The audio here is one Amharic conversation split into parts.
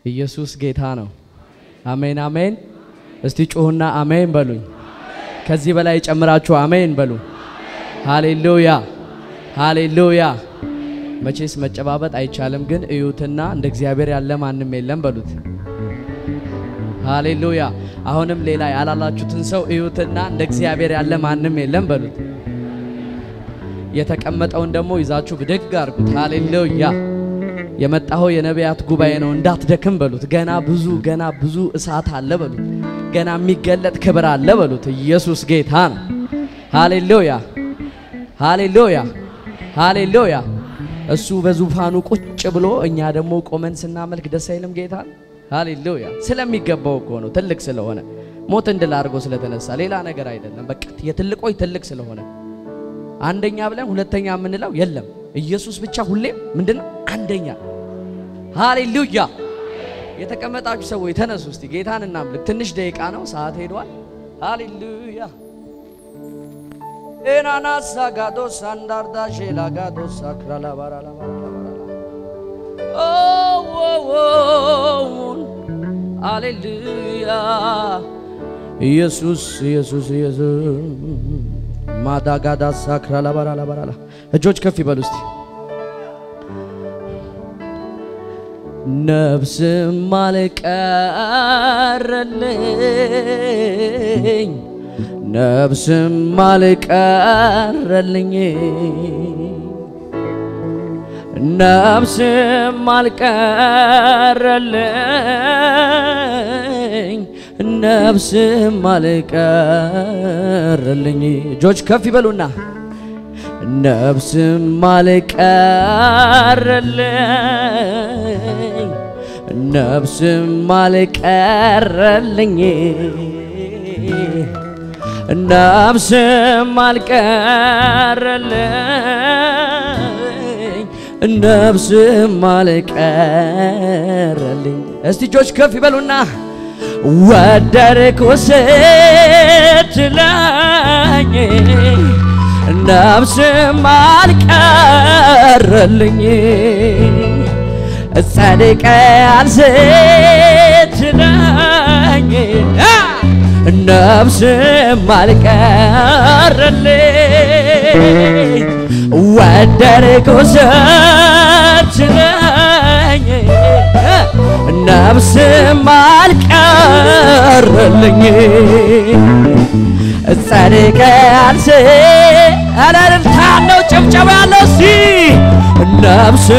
ኢየሱስ ጌታ ነው አሜን አሜን እስቲ ጮህና አሜን በሉኝ ከዚህ በላይ ጨምራችሁ አሜን በሉ ሃሌሉያ ሃሌሉያ መቼስ መጨባበጥ አይቻልም ግን እዩትና እንደ እግዚአብሔር ያለ ማንንም የለም በሉት ሃሌሉያ አሁንም ሌላ ያላላችሁትን ሰው እዩትና እንደ እግዚአብሔር ያለ ማንንም የለም በሉት የተቀመጠውን ደሞ ይዛችሁ ብድግ አርጉት ሃሌሉያ የመጣው የነቢያት ጉባኤ ነው እንዳትደክም በሉት ገና ብዙ እሳት አለ በሉት ገና የሚገለጥ ክብር አለ በሉት ኢየሱስ ጌታ ነው ሃሌሉያ ሃሌሉያ ሃሌሉያ እሱ በዙፋኑ ቁጭ ብሎ እኛ ደሞ ቆመን ስናመልክ ደስ አይልም ጌታ ሃሌሉያ ስለሚገባው እኮ ነው ትልቅ ስለሆነ ሞት እንድል አርጎ ስለተነሳ ሌላ ነገር አይደለም በቃ የትልቆይ ትልቅ ስለሆነ አንደኛ ብለን ሁለተኛ ምንለው የለም ኢየሱስ ብቻ ሁሌ ምንድነው አንደኛ ሃሌሉያ የተቀመጣችሁ ሰዎች ተነሱ እስቲ ጌታን እናምልክ ትንሽ ደቂቃ ነው ሰዓት ሄዷል ሃሌሉያ ኤናናሳ ጋዶ ሳንዳርዳ ሼላ ጋዶ ሳክራላ ባራላ ሃሌሉያ ኢየሱስ ማዳጋዳ ሳክራላ ባራላ እጆች ከፍ ይበሉ እስቲ ነፍስ ማልቀረልኝ ነፍስ ማልቀረልኝ ነፍስ ማልቀረልኝ ነፍስ ማልቀረልኝ እጆች ከፍ ይበሉና ነፍስ ማልቀረልኝ ነፍስ ማልቀረልኝ ነፍስ ማልቀረልኝ ነፍስ ማልቀረልኝ እስቲ እጆች ከፍ ይበሉና ወደርኩ ስትለኝ ነፍስ ማልቀረልኝ ጸድቀሃል ስትለኝ ነፍስ ማልቀረልኝ ወደርኩ ስትለኝ ነፍስ ማልቀረልኝ ጸድቀሃል አላልታለው ጭብጨባ ያለው ሲ ነፍስ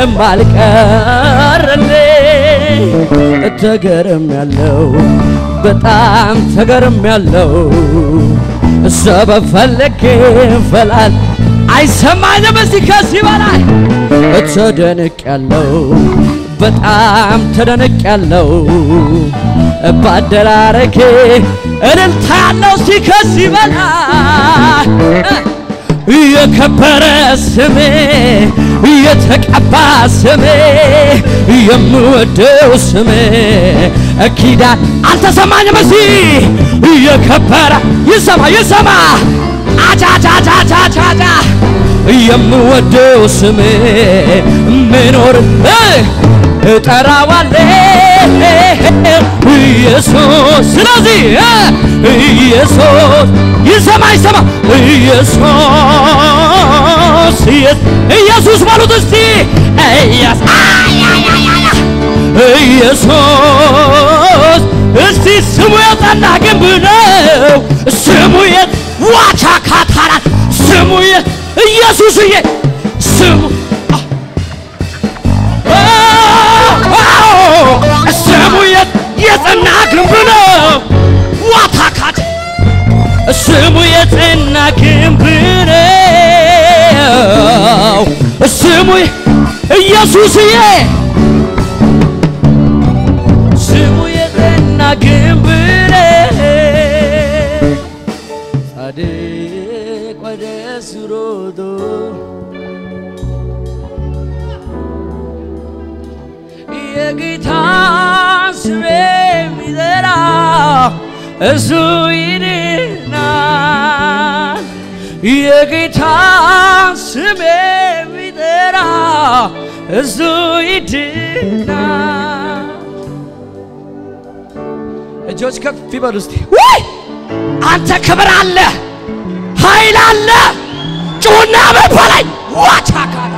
ማልቀረልኝ ተገረም ያለው በጣም ተገረም ያለው ሰበብ ፈለክ ፈላል አይሰማኝም እስቲ ከዚህ በላይ ተደነቅ ያለው በጣም ተደነቅ ያለው ባደራረክ እልልታ ያለው እስቲ ከዚህ በላይ የከበረ ስሜ የተቀባ ስሜ የምወደው ስሜ ኪዳን አልተሰማኝም እስቲ የከበረ ይሰማ አቻቻቻቻቻ የምወደው ስሜ ምኖር እጠራዋለሁ ኢየሱስ ስለዚህ ኢየሱስ ይሰማ ኢየሱስ ባሉት እስቲ ኢየሱስ እስቲ ስሙ የጸና ግንብ ነው ስሙ ዋቻ ካታራ ስሙ ኢየሱስዬ ስሙ ስሙ የጸና ግንብ ነው ዋታካት ስሙ የጸና ግንብ ነው ስሙ ኢየሱስዬ ስሙ የጸና ግንብ ነው ጻድቅ ወደ ሱሮዶ የጌታ ስም የሚጠራ እሱ ይድናል የጌታ ስም የሚጠራ እሱ ይድናል እጆች ከፍ ይበሉ እስቲ ወይ አንተ ክብር አለ ኃይል አለ ጩና በበላይ ዋቻካዳ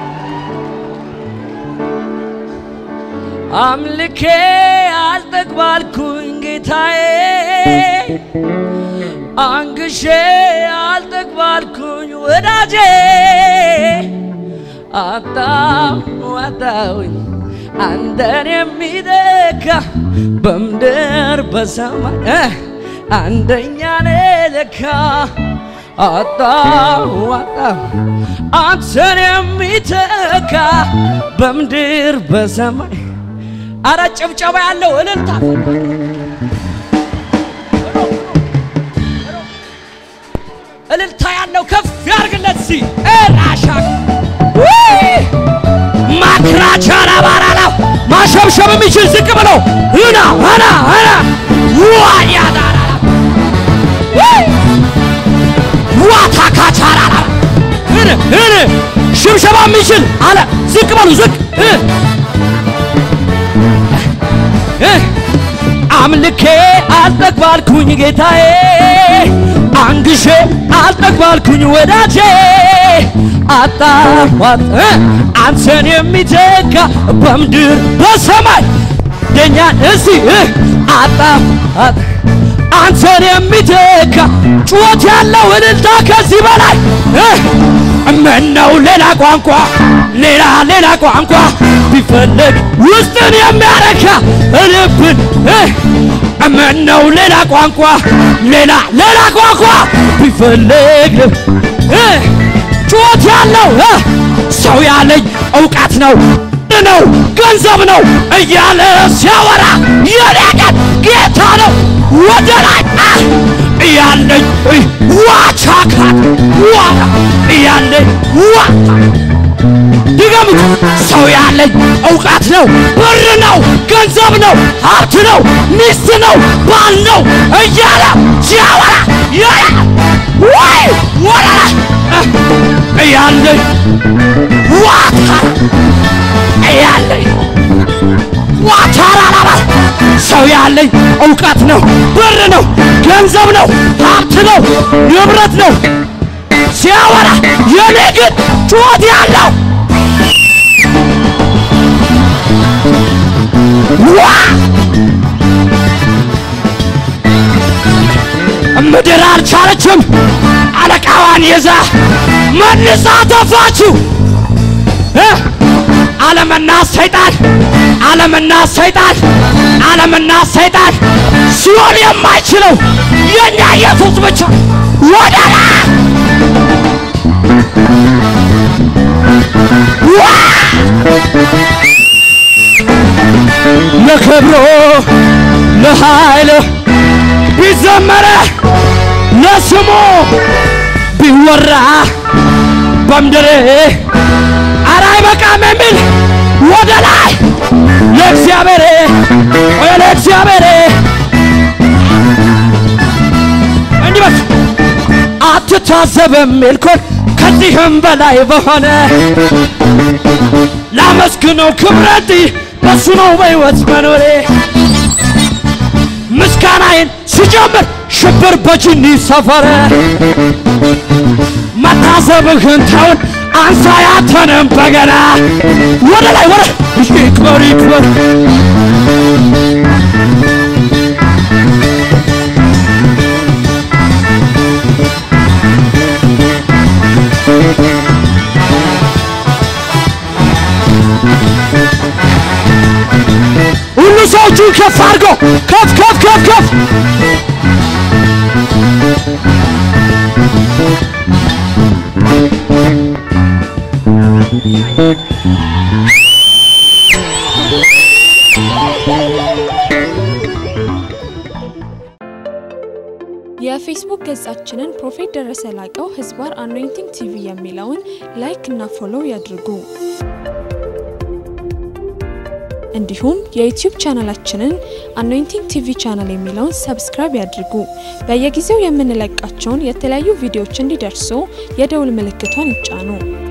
አምልኬ አልተቅባልኩኝ ጌታዬ አንግሼ አልተቅባልኩኝ ወዳጄ አጣውኝ አንተን የሚተካ በምድር በሰማይ አንደኛ ለካ አጣው አንተን የሚተካ በምድር በሰማይ አረ ጭብጨባ ያለው እልልታ እልልታ ያለው ከፍ ያርግለት ሲ ራሻክ ማክራቻራ ባራላ ማሸብሸብ የሚችል ዝቅ ብሎ ህና ዋያዳራ ዋታካቻራ ህነ ሽብሸባ የሚችል አለ ዝቅ በሉ ዝቅ አምልኬ አልተቅባልኩኝ ጌታዬ አንግሼ አልተቅባልኩኝ ወዳጄ አጣዋት አንተን የሚተካ በምድር በሰማይ ደኛ እሲ አጣዋት አንተን የሚተካ ጩኸት ያለው እልልታ ከዚህ በላይ ምነው ሌላ ቋንቋ ሌላ ቋንቋ ቢፈልግ ውስጥን የሚያረካ ልብን ምነው ሌላ ቋንቋ ሌላ ቋንቋ ቢፈልግ ጩኸት ያለው ሰው ያለኝ ዕውቀት ነው ገንዘብ ነው እያለ ሲያወራ የኔ ጌታ ነው ወደ ላይ ያለኝ ዋቻካት ዋራ ያለኝ ድገሙት ሰው ያለኝ ዕውቀት ነው ብር ነው ገንዘብ ነው ሀብት ነው ሚስት ነው ባል ነው እያለ ሲያወራ ወይ ወራ ያለኝ ዋታ ያለኝ ዋታራራ ሰው ያለኝ ዕውቀት ነው ብር ነው ገንዘብ ነው ሀብት ነው ንብረት ነው ሲያወራ የኔ ግን ጩኸት ያለው ምድር አልቻለችም አለቃዋን ይዛ መልሳ ተፋችው ዓለምና ሰይጣን ሲሆን የማይችለው የኛ ኢየሱስ ብቻ ወደላ ለክብሩ ለኃይሉ ቢዘመረ ለስሙ ቢወራ በምድር አራይ በቃም የሚል ወደ ላይ ለእግዚአብሔር እንዲበስ አትታዘብም ይልኩን ከዚህም በላይ በሆነ ላመስግነው ክብረቴ በሱ ነው በሕይወት መኖሬ ምስጋናዬን ሲጀምር ሽብር በጅኒ ሰፈረ መታዘብህን ተውን አንሳ ያንተንም በገና ወደ ላይ ይክበር ሁሉ ሰዎቹ ከፍ አድርጎ ከፍ የፌስቡክ ገጻችንን ፕሮፌት ደረሰ ላቀው ህዝባር አኖይንቲንግ ቲቪ የሚለውን ላይክ እና ፎሎው ያድርጉ። እንዲሁም የዩቲዩብ ቻናላችንን አኖይንቲንግ ቲቪ ቻናል የሚለውን ሰብስክራይብ ያድርጉ። በየጊዜው የምንለቃቸውን የተለያዩ ቪዲዮዎች እንዲደርሱ የደውል ምልክቱን ይጫኑ።